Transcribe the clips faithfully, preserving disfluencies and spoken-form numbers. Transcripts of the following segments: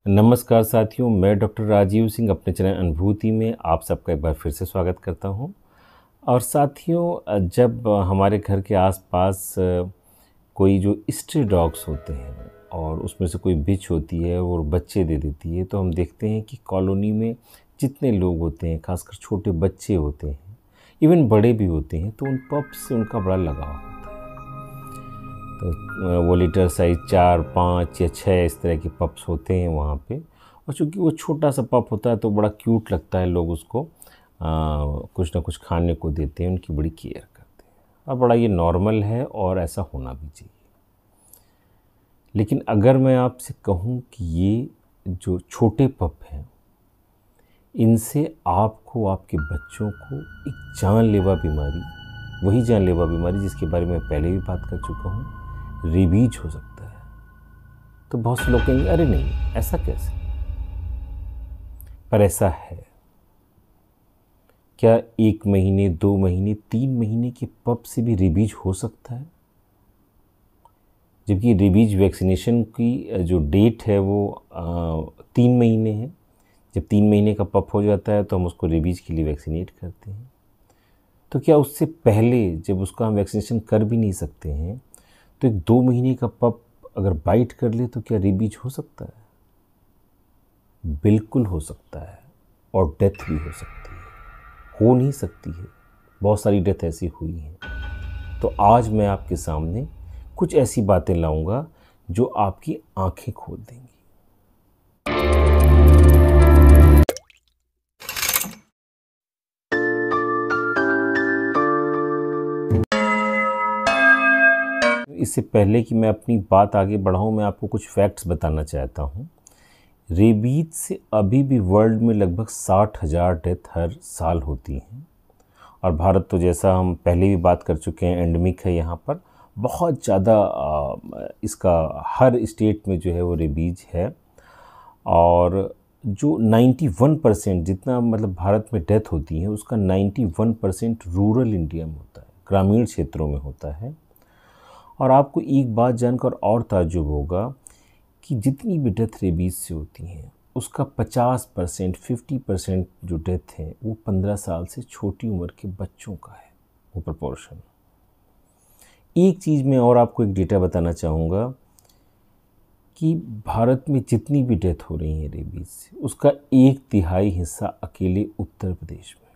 नमस्कार साथियों, मैं डॉक्टर राजीव सिंह अपने चैनल अनुभूति में आप सबका एक बार फिर से स्वागत करता हूं। और साथियों, जब हमारे घर के आसपास कोई जो स्ट्रे डॉग्स होते हैं और उसमें से कोई बिच होती है और बच्चे दे देती है, तो हम देखते हैं कि कॉलोनी में जितने लोग होते हैं, खासकर छोटे बच्चे होते हैं, इवन बड़े भी होते हैं, तो उन पप्स से उनका बड़ा लगाव होता है। तो वो लीटर साइज चार पाँच या छः इस तरह के पप्स होते हैं वहाँ पे। और चूँकि वो छोटा सा पप होता है तो बड़ा क्यूट लगता है, लोग उसको आ, कुछ ना कुछ खाने को देते हैं, उनकी बड़ी केयर करते हैं और बड़ा ये नॉर्मल है और ऐसा होना भी चाहिए। लेकिन अगर मैं आपसे कहूँ कि ये जो छोटे पप हैं, इनसे आपको, आपके बच्चों को एक जानलेवा बीमारी, वही जानलेवा बीमारी जिसके बारे में पहले भी बात कर चुका हूँ, रेबीज हो सकता है। तो बहुत से लोग कहेंगे अरे नहीं, ऐसा कैसे? पर ऐसा है। क्या एक महीने, दो महीने, तीन महीने के पप से भी रेबीज हो सकता है? जबकि रेबीज वैक्सीनेशन की जो डेट है वो आ, तीन महीने है। जब तीन महीने का पप हो जाता है तो हम उसको रेबीज के लिए वैक्सीनेट करते हैं। तो क्या उससे पहले जब उसका हम वैक्सीनेशन कर भी नहीं सकते हैं, तो एक दो महीने का पप अगर बाइट कर ले तो क्या रेबीज हो सकता है? बिल्कुल हो सकता है, और डेथ भी हो सकती है। हो नहीं सकती है, बहुत सारी डेथ ऐसी हुई हैं। तो आज मैं आपके सामने कुछ ऐसी बातें लाऊंगा जो आपकी आंखें खोल देंगी। इससे पहले कि मैं अपनी बात आगे बढ़ाऊं, मैं आपको कुछ फैक्ट्स बताना चाहता हूं। रेबीज से अभी भी वर्ल्ड में लगभग साठ हज़ार डेथ हर साल होती हैं। और भारत तो, जैसा हम पहले भी बात कर चुके हैं, एंडेमिक है यहाँ पर। बहुत ज़्यादा इसका हर स्टेट में जो है वो रेबीज है। और जो इक्यानवे परसेंट जितना मतलब भारत में डेथ होती है, उसका इक्यानवे परसेंट रूरल इंडिया में होता है, ग्रामीण क्षेत्रों में होता है। और आपको एक बात जानकर और ताज्जुब होगा कि जितनी भी डेथ रेबीज से होती हैं, उसका पचास परसेंट, पचास परसेंट जो डेथ है वो पंद्रह साल से छोटी उम्र के बच्चों का है, वो प्रोपोर्शन। एक चीज़ मैं और आपको एक डेटा बताना चाहूँगा कि भारत में जितनी भी डेथ हो रही है रेबीज से, उसका एक तिहाई हिस्सा अकेले उत्तर प्रदेश में।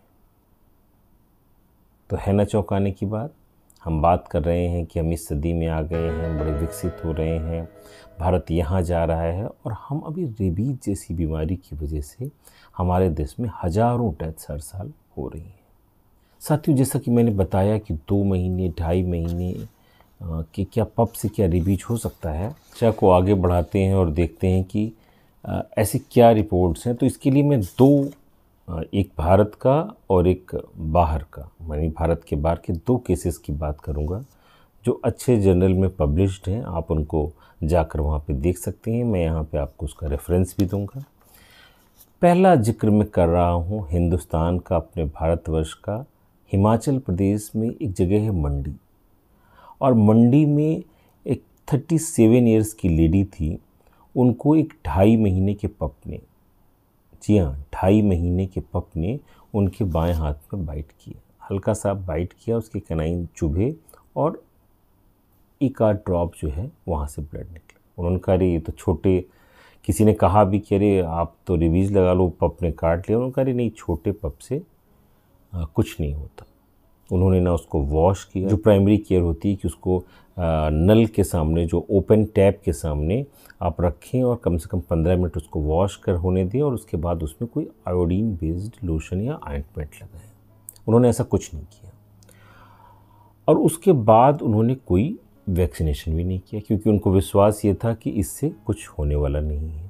तो है ना चौंकाने की बात। हम बात कर रहे हैं कि हम इस सदी में आ गए हैं, बड़े विकसित हो रहे हैं, भारत यहाँ जा रहा है, और हम अभी रेबीज जैसी बीमारी की वजह से हमारे देश में हज़ारों डेथ्स हर साल हो रही हैं। साथियों, जैसा कि मैंने बताया कि दो महीने, ढाई महीने कि क्या पप से क्या रेबीज हो सकता है, चर्चा को आगे बढ़ाते हैं और देखते हैं कि ऐसे क्या रिपोर्ट्स हैं। तो इसके लिए मैं दो, एक भारत का और एक बाहर का, यानी भारत के बाहर के दो केसेस की बात करूंगा जो अच्छे जर्नल में पब्लिश्ड हैं। आप उनको जाकर वहाँ पे देख सकते हैं, मैं यहाँ पे आपको उसका रेफरेंस भी दूंगा। पहला जिक्र मैं कर रहा हूँ हिंदुस्तान का, अपने भारतवर्ष का। हिमाचल प्रदेश में एक जगह है मंडी, और मंडी में एक सैंतीस ईयर्स की लेडी थी। उनको एक ढाई महीने के पप ने, जी हाँ, ढाई महीने के पप ने उनके बाएं हाथ में बाइट किया, हल्का सा बाइट किया, उसके कनाइन चुभे और एक आध ड्रॉप जो है वहाँ से ब्लड निकला। उन्होंने कहा अरे ये तो छोटे, किसी ने कहा भी कि अरे आप तो रिवीज लगा लो, पप ने काट लिया। उन्होंने कहा अरे नहीं, छोटे पप से आ, कुछ नहीं होता। उन्होंने ना उसको वॉश किया, जो प्राइमरी केयर होती है कि उसको आ, नल के सामने, जो ओपन टैप के सामने आप रखें और कम से कम पंद्रह मिनट उसको वॉश कर होने दें, और उसके बाद उसमें कोई आयोडीन बेस्ड लोशन या ऑइंटमेंट लगाएं। उन्होंने ऐसा कुछ नहीं किया। और उसके बाद उन्होंने कोई वैक्सीनेशन भी नहीं किया, क्योंकि उनको विश्वास ये था कि इससे कुछ होने वाला नहीं है।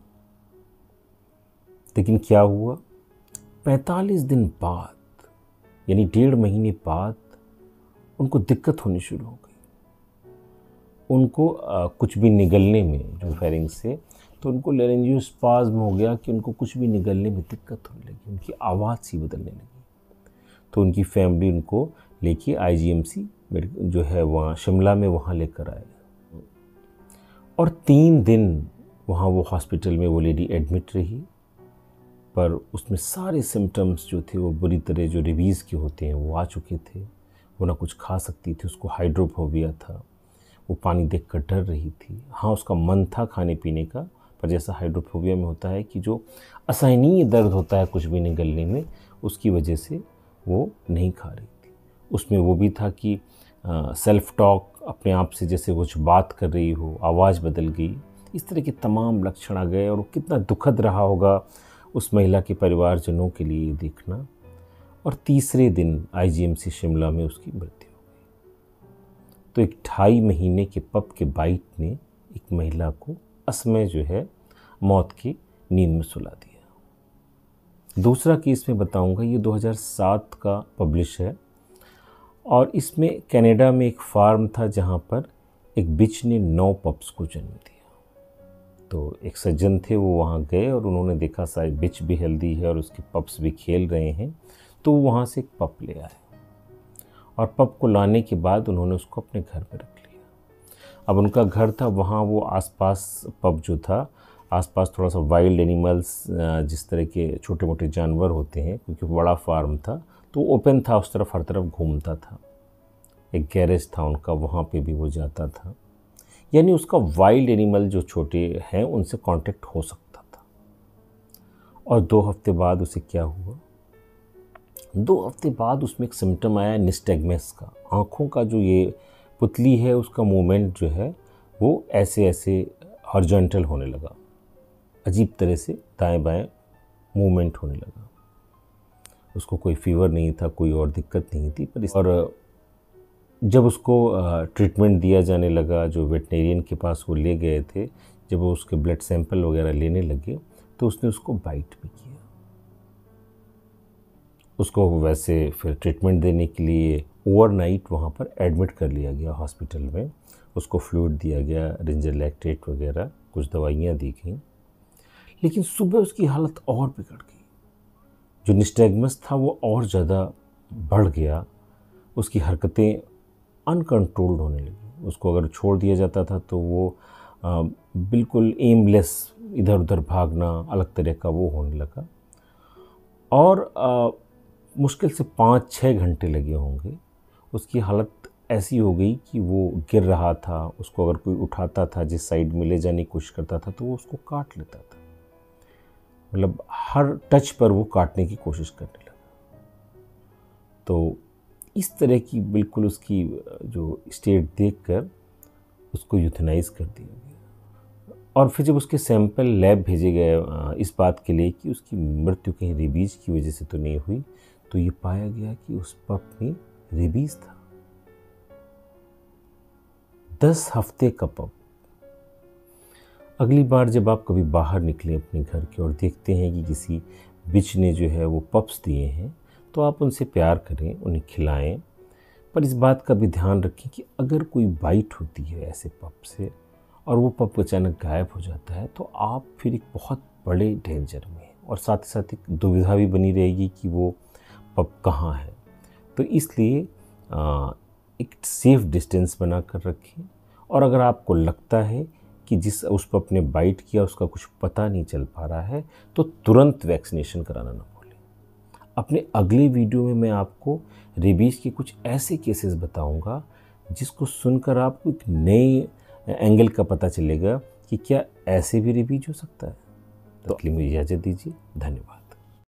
लेकिन क्या हुआ, पैंतालीस दिन बाद, यानी डेढ़ महीने बाद, उनको दिक्कत होनी शुरू हो गई। उनको आ, कुछ भी निगलने में, जो फेरिंग्स से, तो उनको लेरेंजियोस्पाज्म हो गया कि उनको कुछ भी निगलने में दिक्कत होने लगी, उनकी आवाज़ सी बदलने लगी। तो उनकी फैमिली उनको लेके आईजीएमसी जो है वहाँ शिमला में, वहाँ लेकर आए। और तीन दिन वहाँ वो हॉस्पिटल में वो लेडी एडमिट रही, पर उसमें सारे सिम्टम्स जो थे वो बुरी तरह जो रेबीज़ के होते हैं वो आ चुके थे। वो ना कुछ खा सकती थी, उसको हाइड्रोफोबिया था, वो पानी देखकर डर रही थी। हाँ, उसका मन था खाने पीने का, पर जैसा हाइड्रोफोबिया में होता है कि जो असहनीय दर्द होता है कुछ भी नहीं गलने में, उसकी वजह से वो नहीं खा रही थी। उसमें वो भी था कि सेल्फ टॉक, अपने आप से जैसे कुछ बात कर रही हो, आवाज़ बदल गई, इस तरह के तमाम लक्षण आ गए। और वो कितना दुखद रहा होगा उस महिला के परिवारजनों के लिए देखना। और तीसरे दिन आईजीएमसी शिमला में उसकी मृत्यु हो गई। तो एक ढाई महीने के पप के बाइट ने एक महिला को असमय जो है मौत की नींद में सुला दिया। दूसरा केस मैं बताऊंगा, ये दो हज़ार सात का पब्लिश है और इसमें कनाडा में एक फार्म था जहां पर एक बिच ने नौ पप्स को जन्म दिया। तो एक सज्जन थे, वो वहाँ गए और उन्होंने देखा शायद बिच भी हेल्दी है और उसके पप्स भी खेल रहे हैं, तो वो वहाँ से एक पप ले आए और पप को लाने के बाद उन्होंने उसको अपने घर में रख लिया। अब उनका घर था, वहाँ वो आसपास पप जो था, आसपास थोड़ा सा वाइल्ड एनिमल्स, जिस तरह के छोटे मोटे जानवर होते हैं, क्योंकि बड़ा फार्म था तो ओपन था, उस तरफ हर तरफ घूमता था। एक गैरेज था उनका, वहाँ पे भी वो जाता था, यानी उसका वाइल्ड एनिमल जो छोटे हैं उनसे कांटेक्ट हो सकता था। और दो हफ्ते बाद उसे क्या हुआ, दो हफ्ते बाद उसमें एक सिम्टम आया निस्टैग्मस का। आँखों का जो ये पुतली है उसका मूवमेंट जो है वो ऐसे ऐसे हॉरिजॉन्टल होने लगा, अजीब तरह से दाएं बाएं मूवमेंट होने लगा। उसको कोई फीवर नहीं था, कोई और दिक्कत नहीं थी, पर इस और जब उसको ट्रीटमेंट दिया जाने लगा, जो वेटनेरियन के पास वो ले गए थे, जब वो उसके ब्लड सैंपल वगैरह लेने लगे तो उसने उसको बाइट भी किया। उसको वैसे फिर ट्रीटमेंट देने के लिए ओवरनाइट वहाँ पर एडमिट कर लिया गया हॉस्पिटल में। उसको फ्लूइड दिया गया, रिंजर लैक्टेट वगैरह कुछ दवाइयाँ दी गई, लेकिन सुबह उसकी हालत और बिगड़ गई। जो निस्टैग्मस था वो और ज़्यादा बढ़ गया, उसकी हरकतें अनकंट्रोल्ड होने लगी। उसको अगर छोड़ दिया जाता था तो वो आ, बिल्कुल एमलेस इधर उधर भागना, अलग तरह का वो होने लगा। और आ, मुश्किल से पाँच छः घंटे लगे होंगे। उसकी हालत ऐसी हो गई कि वो गिर रहा था, उसको अगर कोई उठाता था, जिस साइड में ले जाने की कोशिश करता था तो वो उसको काट लेता था। मतलब हर टच पर वो काटने की कोशिश करने लगा। तो इस तरह की बिल्कुल उसकी जो स्टेट देखकर उसको यूथेनाइज कर दिया गया। और फिर जब उसके सैंपल लैब भेजे गए इस बात के लिए कि उसकी मृत्यु कहीं रेबीज़ की वजह से तो नहीं हुई, तो ये पाया गया कि उस पप में रेबीज़ था। दस हफ्ते का पप। अगली बार जब आप कभी बाहर निकलें अपने घर के और देखते हैं कि किसी बिच ने जो है वो पप्स दिए हैं, तो आप उनसे प्यार करें, उन्हें खिलाएं, पर इस बात का भी ध्यान रखें कि अगर कोई बाइट होती है ऐसे पप से और वो पप अचानक गायब हो जाता है तो आप फिर एक बहुत बड़े डेंजर में हैं, और साथ ही साथ एक दुविधा भी बनी रहेगी कि वो पप कहाँ है। तो इसलिए आ, एक सेफ डिस्टेंस बना कर रखें। और अगर आपको लगता है कि जिस उस पप ने बाइट किया उसका कुछ पता नहीं चल पा रहा है, तो तुरंत वैक्सीनेशन कराना ना भूलें। अपने अगले वीडियो में मैं आपको रेबीज़ के कुछ ऐसे केसेस बताऊंगा जिसको सुनकर आपको एक नए एंगल का पता चलेगा कि क्या ऐसे भी रेबीज़ हो सकता है। तो अगली मुझे इजाज़त दीजिए। धन्यवाद।